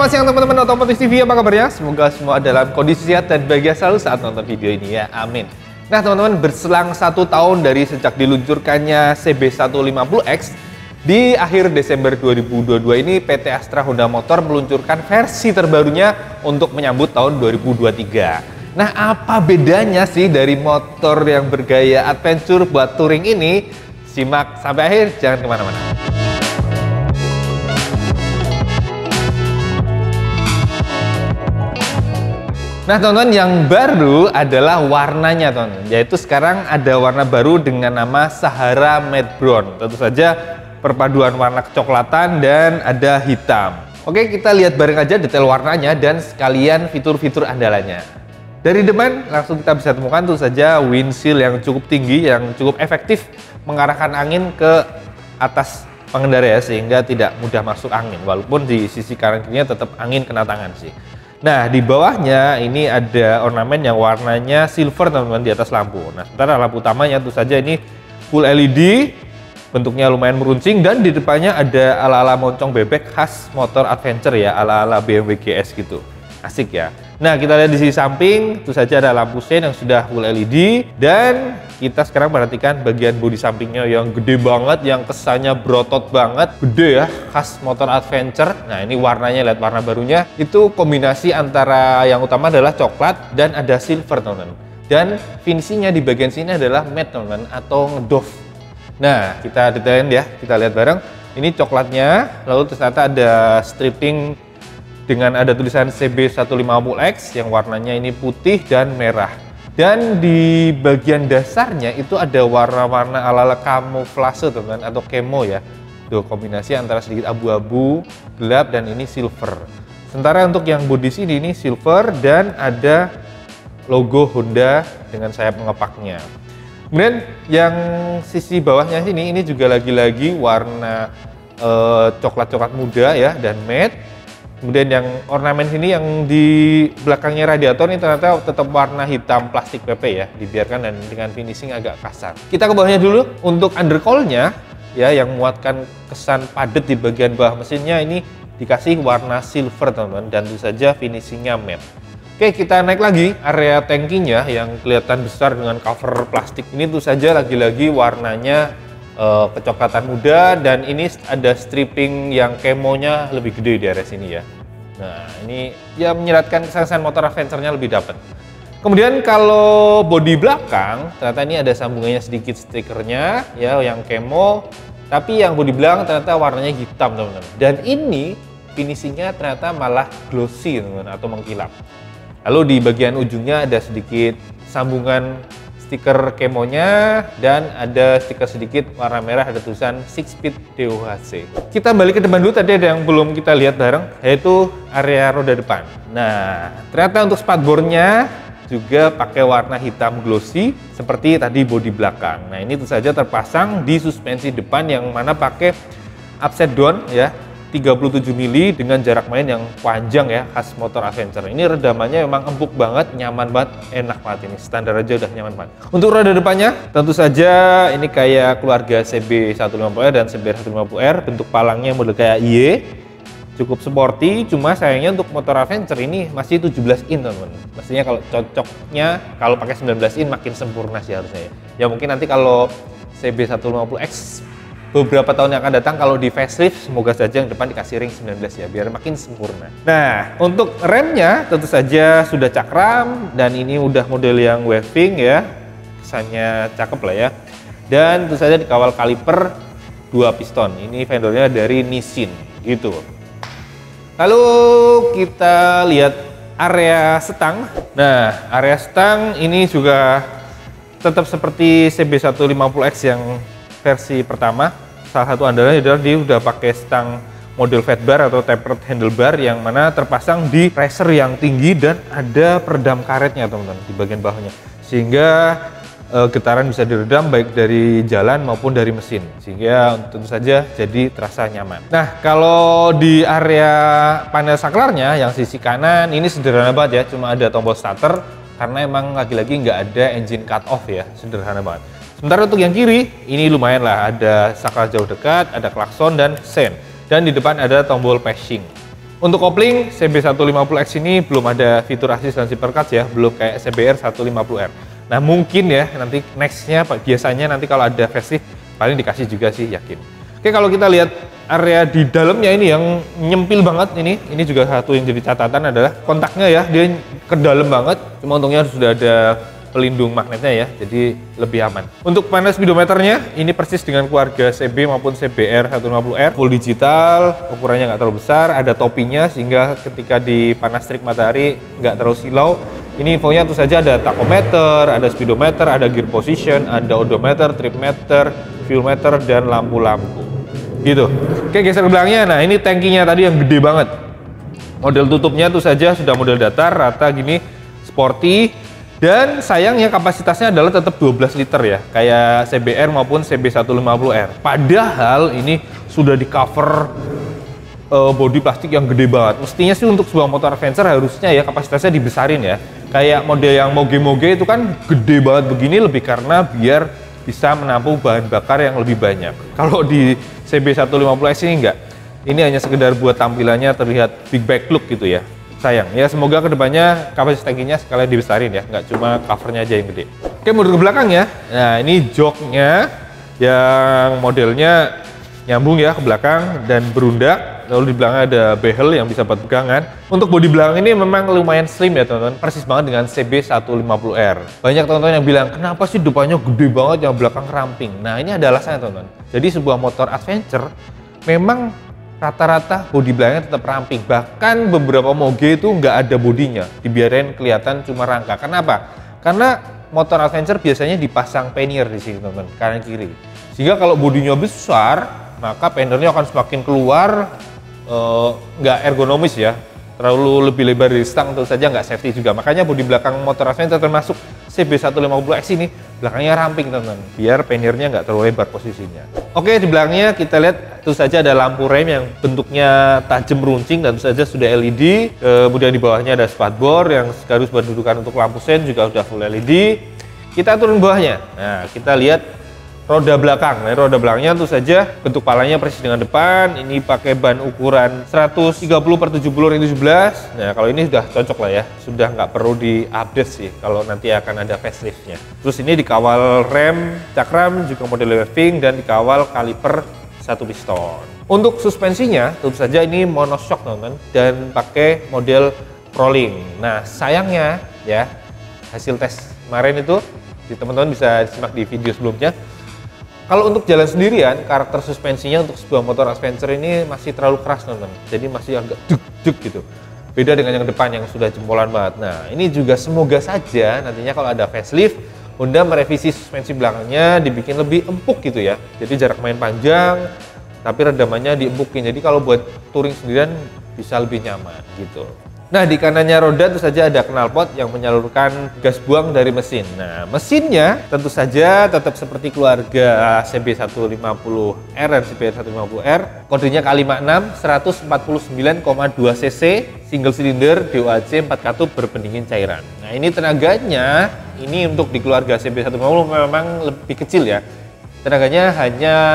Selamat siang teman-teman Otomotif TV, apa kabarnya? Semoga semua dalam kondisi sehat dan bahagia selalu saat nonton video ini ya, amin. Nah teman-teman, berselang 1 tahun dari sejak diluncurkannya CB150X, di akhir Desember 2022 ini PT Astra Honda Motor meluncurkan versi terbarunya untuk menyambut tahun 2023. Nah apa bedanya sih dari motor yang bergaya adventure buat touring ini? Simak sampai akhir, jangan kemana-mana. Nah teman-teman, yang baru adalah warnanya teman-teman, yaitu sekarang ada warna baru dengan nama Sahara Matte Brown. Tentu saja perpaduan warna kecoklatan dan ada hitam. Oke, kita lihat bareng aja detail warnanya dan sekalian fitur-fitur andalannya. Dari depan langsung kita bisa temukan tentu saja windshield yang cukup tinggi, yang cukup efektif mengarahkan angin ke atas pengendara ya, sehingga tidak mudah masuk angin, walaupun di sisi kanan kirinya tetap angin kena tangan sih. Nah, di bawahnya ini ada ornamen yang warnanya silver teman-teman di atas lampu. Nah, sementara lampu utamanya tentu saja ini full LED, bentuknya lumayan meruncing, dan di depannya ada ala-ala moncong bebek khas motor adventure ya, ala-ala BMW GS gitu. Asik ya. Nah, kita lihat di sisi samping, tentu saja ada lampu sein yang sudah full LED, dan kita sekarang perhatikan bagian bodi sampingnya yang gede banget, yang kesannya berotot banget, gede ya, khas motor adventure. Nah, ini warnanya, lihat warna barunya, itu kombinasi antara yang utama adalah coklat dan ada silver teman-teman. Dan finishingnya di bagian sini adalah matte teman-teman, atau ngedoff. Nah, kita detailin ya, kita lihat bareng. Ini coklatnya, lalu ternyata ada stripping dengan ada tulisan CB150X yang warnanya ini putih dan merah. Dan di bagian dasarnya itu ada warna-warna ala-ala kamuflase teman-teman, atau camo ya. Tuh, kombinasi antara sedikit abu-abu, gelap, dan ini silver. Sementara untuk yang bodi sini ini silver dan ada logo Honda dengan sayap mengepaknya. Kemudian yang sisi bawahnya sini ini juga lagi-lagi warna coklat-coklat muda ya, dan matte. Kemudian yang ornamen sini yang di belakangnya radiator ini ternyata tetap warna hitam plastik PP ya, dibiarkan dan dengan finishing agak kasar. Kita ke bawahnya dulu. Untuk undercoil-nya ya, yang muatkan kesan padat di bagian bawah mesinnya ini dikasih warna silver teman-teman, dan tentu saja finishingnya matte. Oke, kita naik lagi area tangkinya yang kelihatan besar dengan cover plastik. Ini tentu saja lagi-lagi warnanya kecoklatan muda, dan ini ada stripping yang kemonya lebih gede di area sini ya. Nah, ini ya menyeratkan kesan motor adventure-nya lebih dapat. Kemudian kalau bodi belakang, ternyata ini ada sambungannya sedikit stikernya ya, yang kemo, tapi yang bodi belakang ternyata warnanya hitam teman-teman. Dan ini finishingnya ternyata malah glossy teman-teman, atau mengkilap. Lalu di bagian ujungnya ada sedikit sambungan stiker kemonya, dan ada stiker sedikit warna merah, ada tulisan 6-speed DOHC. Kita balik ke depan dulu, tadi ada yang belum kita lihat bareng, yaitu area roda depan. Nah, ternyata untuk spatbornya juga pakai warna hitam glossy seperti tadi bodi belakang. Nah, ini tentu saja terpasang di suspensi depan yang mana pakai upside down ya, 37 mili dengan jarak main yang panjang ya, khas motor adventure. Ini redamannya memang empuk banget, nyaman banget, enak banget ini. Standar aja udah nyaman banget. Untuk roda depannya, tentu saja ini kayak keluarga CB150R dan CB150R. Bentuk palangnya model kayak Y, cukup sporty. Cuma sayangnya untuk motor adventure ini masih 17 in teman-teman. Maksudnya kalau cocoknya kalau pakai 19 in makin sempurna sih harusnya ya. Ya mungkin nanti kalau CB150X beberapa tahun yang akan datang kalau di facelift, semoga saja yang depan dikasih ring 19 ya, biar makin sempurna. Nah, untuk remnya tentu saja sudah cakram, dan ini udah model yang waving ya, kesannya cakep lah ya. Dan tentu saja dikawal kaliper 2 piston, ini vendornya dari Nissin gitu. Lalu kita lihat area setang. Nah, area setang ini juga tetap seperti CB150X yang versi pertama. Salah satu andalannya adalah dia udah pakai stang model fat bar atau tapered handlebar yang mana terpasang di racer yang tinggi, dan ada peredam karetnya teman-teman di bagian bawahnya, sehingga getaran bisa diredam baik dari jalan maupun dari mesin, sehingga tentu saja jadi terasa nyaman. Nah, kalau di area panel saklarnya yang sisi kanan ini sederhana banget ya, cuma ada tombol starter karena emang lagi-lagi nggak ada engine cut off ya, sederhana banget. Sementara untuk yang kiri, ini lumayan lah, ada saklar jauh dekat, ada klakson dan sen. Dan di depan ada tombol passing. Untuk kopling CB150X ini belum ada fitur asistensi percut ya, belum kayak CBR 150R. Nah mungkin ya nanti nextnya biasanya nanti kalau ada facelift paling dikasih juga sih, yakin. Oke, kalau kita lihat area di dalamnya ini yang nyempil banget, ini juga satu yang jadi catatan adalah kontaknya ya, dia ke dalam banget. Cuma untungnya sudah ada pelindung magnetnya ya, jadi lebih aman. Untuk panel speedometernya ini persis dengan keluarga CB maupun CBR 150R, full digital, ukurannya nggak terlalu besar, ada topinya sehingga ketika dipanas terik matahari nggak terlalu silau. Ini infonya tentu saja ada tachometer, ada speedometer, ada gear position, ada odometer, trip meter, fuel meter, dan lampu-lampu. Gitu. Oke, geser ke belakangnya. Nah, ini tangkinya tadi yang gede banget. Model tutupnya tentu saja sudah model datar, rata gini, sporty. Dan sayangnya kapasitasnya adalah tetap 12 liter ya, kayak CBR maupun CB150R. Padahal ini sudah di cover bodi plastik yang gede banget. Mestinya sih untuk sebuah motor adventure harusnya ya kapasitasnya dibesarin ya. Kayak model yang moge-moge itu kan gede banget begini lebih karena biar bisa menampung bahan bakar yang lebih banyak. Kalau di CB150X ini enggak. Ini hanya sekedar buat tampilannya terlihat big bag look gitu ya. Sayang ya, semoga kedepannya kapasitas tangkinya sekalian dibesarin ya, nggak cuma covernya aja yang gede. Oke, mundur ke belakang ya. Nah, ini joknya yang modelnya nyambung ya ke belakang dan berundak. Lalu di belakang ada behel yang bisa buat pegangan. Untuk bodi belakang ini memang lumayan slim ya teman-teman, persis banget dengan CB150R. Banyak teman-teman yang bilang, kenapa sih depannya gede banget, yang belakang ramping? Nah, ini ada alasannya teman-teman. Jadi sebuah motor adventure memang rata-rata bodi belakangnya tetap ramping, bahkan beberapa moge itu nggak ada bodinya, dibiarin kelihatan cuma rangka. Kenapa? Karena motor adventure biasanya dipasang pannier di sini teman-teman, kanan kiri. Sehingga kalau bodinya besar, maka pannernya akan semakin keluar, nggak ergonomis ya, terlalu lebih lebar dari stang, tentu saja nggak safety juga. Makanya bodi belakang motor adventure termasuk CB150X ini belakangnya ramping teman-teman, biar panniernya nggak terlalu lebar posisinya. Oke, di belakangnya kita lihat tentu saja ada lampu rem yang bentuknya tajam runcing dan tentu saja sudah LED. Kemudian di bawahnya ada spatbor yang sekaligus berdudukan untuk lampu sen juga sudah full LED. Kita turun bawahnya. Nah, kita lihat roda belakang. Nah, roda belakangnya tentu saja bentuk palanya persis dengan depan. Ini pakai ban ukuran 130/70/17. Nah, kalau ini sudah cocok lah ya. Sudah nggak perlu di-update sih kalau nanti akan ada faceliftnya. Terus ini dikawal rem cakram juga model waving dan dikawal kaliper satu piston. Untuk suspensinya tentu saja ini monoshock teman-teman dan pakai model rolling. Nah, sayangnya ya hasil tes kemarin itu teman-teman bisa simak di video sebelumnya. Kalau untuk jalan sendirian, karakter suspensinya untuk sebuah motor adventure ini masih terlalu keras teman-teman. Jadi masih agak duk-duk gitu. Beda dengan yang depan yang sudah jempolan banget. Nah, ini juga semoga saja nantinya kalau ada facelift, Honda merevisi suspensi belakangnya dibikin lebih empuk gitu ya. Jadi jarak main panjang, tapi redamannya diempukin. Jadi kalau buat touring sendirian bisa lebih nyaman gitu. Nah, di kanannya roda tentu saja ada knalpot yang menyalurkan gas buang dari mesin. Nah, mesinnya tentu saja tetap seperti keluarga CB150R dan CBR150R. Kodenya K56, 149,2 cc, single cylinder, DOHC 4 katup berpendingin cairan. Nah, ini tenaganya, ini untuk di keluarga CB150 memang lebih kecil ya. Tenaganya hanya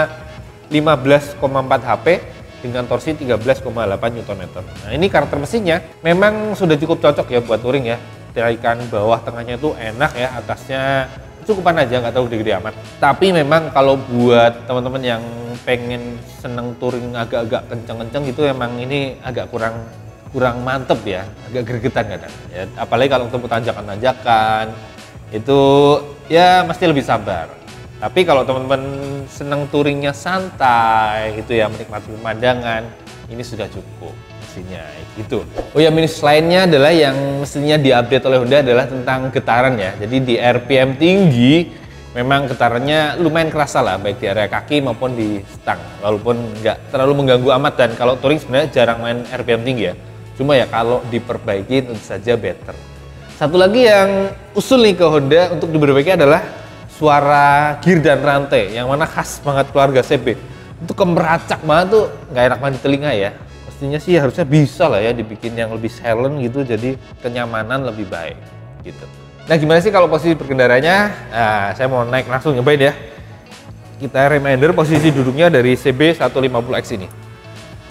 15,4 HP. Dengan torsi 13,8 Nm. Nah, ini karakter mesinnya memang sudah cukup cocok ya buat touring ya. Tarikan bawah tengahnya tuh enak ya, atasnya cukupan aja, nggak terlalu gede amat. Tapi memang kalau buat teman-teman yang pengen seneng touring agak-agak kenceng-kenceng gitu, emang ini agak kurang mantep ya, agak gregetan kadang. Ya, apalagi kalau untuk tanjakan-tanjakan itu ya mesti lebih sabar. Tapi kalau teman-teman seneng touringnya santai gitu ya, menikmati pemandangan, ini sudah cukup mesinnya gitu. Oh ya, minus lainnya adalah yang mestinya diupdate oleh Honda adalah tentang getaran ya. Jadi di RPM tinggi memang getarannya lumayan kerasa lah, baik di area kaki maupun di stang. Walaupun nggak terlalu mengganggu amat, dan kalau touring sebenarnya jarang main RPM tinggi ya. Cuma ya kalau diperbaiki tentu saja better. Satu lagi yang usul nih ke Honda untuk diperbaiki adalah suara gear dan rantai, yang mana khas banget keluarga CB. Itu kemeracak banget tuh, nggak enak banget di telinga ya. Pastinya sih harusnya bisa lah ya dibikin yang lebih silent gitu, jadi kenyamanan lebih baik gitu. Nah, gimana sih kalau posisi berkendaranya? Nah, saya mau naik langsung nyobain ya. Kita reminder posisi duduknya dari CB150X ini.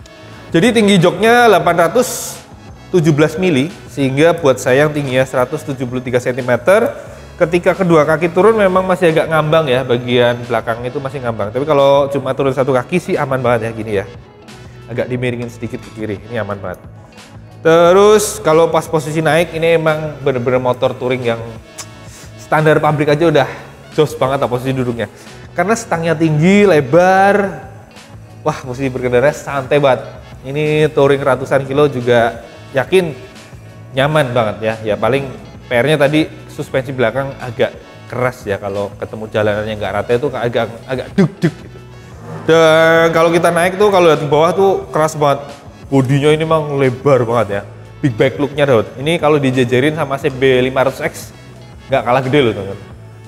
Jadi tinggi joknya 817 mili, sehingga buat saya yang tingginya 173 cm, ketika kedua kaki turun memang masih agak ngambang ya, bagian belakang itu masih ngambang. Tapi kalau cuma turun satu kaki sih aman banget ya, gini ya. Agak dimiringin sedikit ke kiri, ini aman banget. Terus kalau pas posisi naik, ini emang bener-bener motor touring yang standar pabrik aja udah jos banget lah posisi duduknya. Karena stangnya tinggi, lebar, wah posisi berkendara santai banget. Ini touring ratusan kilo juga yakin nyaman banget ya. Ya paling PR-nya tadi suspensi belakang agak keras ya, kalau ketemu jalanannya nggak rata itu agak duk-duk gitu. Dan kalau kita naik tuh, kalau lihat di bawah tuh keras banget. Bodinya ini memang lebar banget ya. Big bike look-nya Daud. Ini kalau dijajarin sama CB500X nggak kalah gede loh teman-teman.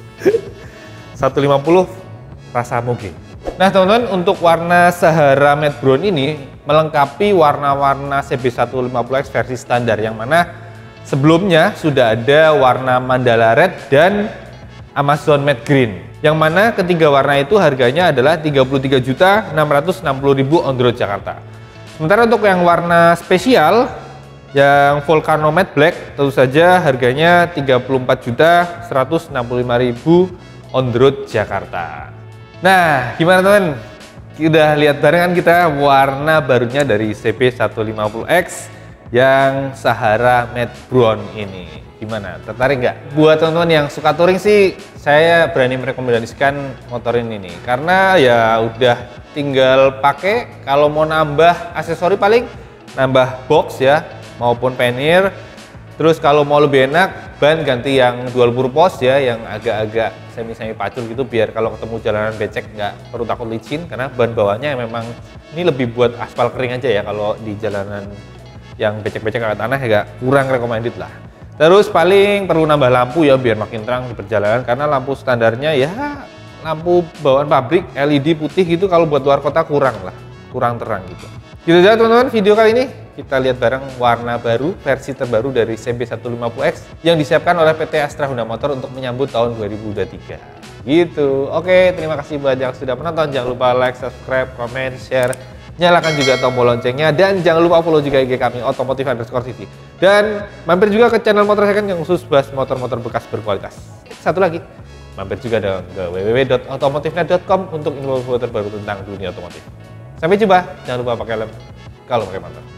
150 rasa moge. Nah teman-teman, untuk warna Sahara Matte Brown ini melengkapi warna-warna CB150X versi standar, yang mana sebelumnya sudah ada warna Mandala Red dan Amazon Matte Green, yang mana ketiga warna itu harganya adalah 33.660.000 on the road Jakarta. Sementara untuk yang warna spesial yang Volcano Matte Black tentu saja harganya 34.165.000 on the road Jakarta. Nah, gimana teman? Udah lihat barengan kita warna barunya dari CB150X yang Sahara Matte Brown ini. Gimana? Tertarik nggak? Buat teman-teman yang suka touring sih, saya berani merekomendasikan motor ini nih. Karena ya udah tinggal pakai, kalau mau nambah aksesori paling nambah box ya, maupun pannier. Terus kalau mau lebih enak, ban ganti yang dual purpose ya, yang agak-agak semi-semi pacul gitu, biar kalau ketemu jalanan becek nggak perlu takut licin, karena ban bawahnya memang ini lebih buat aspal kering aja ya, kalau di jalanan yang becek-becek agak tanah agak kurang recommended lah. Terus paling perlu nambah lampu ya, biar makin terang di perjalanan, karena lampu standarnya ya lampu bawaan pabrik LED putih gitu, kalau buat luar kota kurang terang gitu. Gitu aja teman-teman video kali ini. Kita lihat bareng warna baru, versi terbaru dari CB150X yang disiapkan oleh PT Astra Honda Motor untuk menyambut tahun 2023. Gitu. Oke, terima kasih buat yang sudah menonton. Jangan lupa like, subscribe, comment, share. Nyalakan juga tombol loncengnya, dan jangan lupa follow juga IG kami Otomotif_TV. Dan mampir juga ke channel Motor Second yang khusus bahas motor-motor bekas berkualitas. Satu lagi, mampir juga dong ke www.otomotifnet.com untuk info terbaru tentang dunia otomotif. Sampai jumpa, jangan lupa pakai helm kalau pakai motor.